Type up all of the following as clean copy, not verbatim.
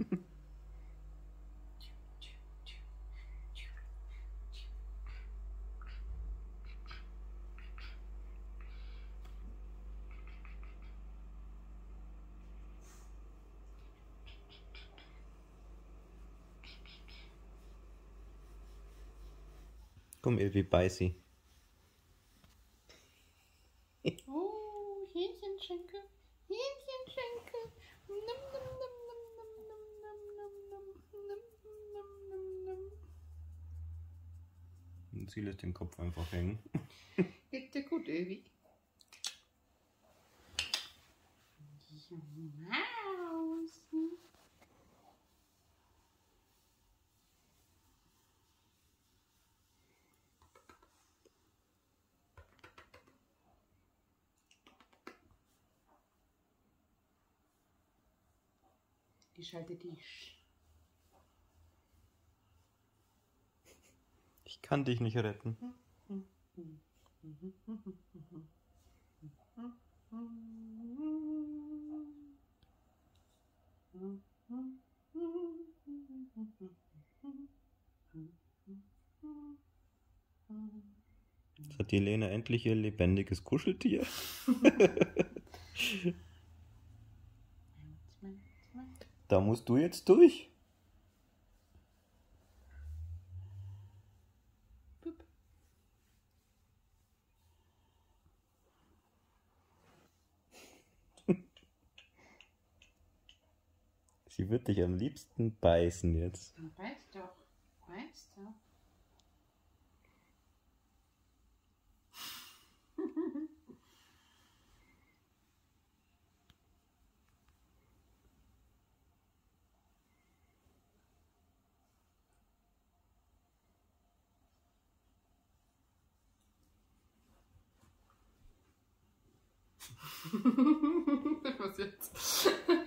Komm, Ilvi, beiß sie. Oh, Hähnchenschenkel, Hähnchenschenkel. Nimm, nimm, nimm, nimm, nimm, nimm, nimm, nimm, nimm, nimm, nimm. Und sie lässt den Kopf einfach hängen. Geht dir gut, Ilvi? Maus. Die schalte dich. Ich kann dich nicht retten. Jetzt hat die Lena endlich ihr lebendiges Kuscheltier. Da musst du jetzt durch. Sie wird dich am liebsten beißen jetzt. Beiß doch, beiß doch. Was jetzt?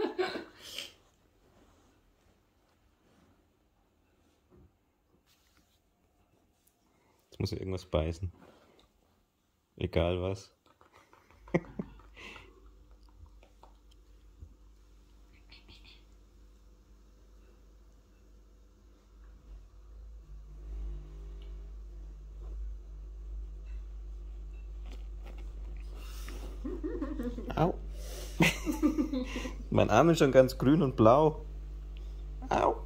Jetzt muss sie irgendwas beißen. Egal was. Au. Mein Arm ist schon ganz grün und blau. Au.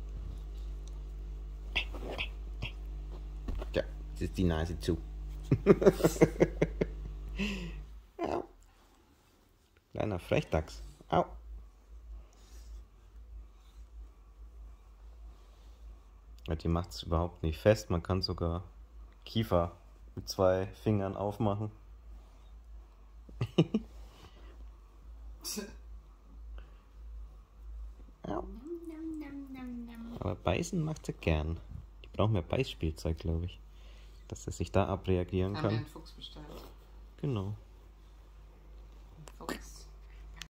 Ja, jetzt ist die Nase zu. Au. Kleiner Frechdachs. Au. Ja, die macht es überhaupt nicht fest. Man kann sogar Kiefer mit 2 Fingern aufmachen. Aber beißen macht sie gern. Die braucht mehr Beißspielzeug, glaube ich. Dass sie sich da abreagieren Haben wir kann. einen Fuchs bestellt. Genau.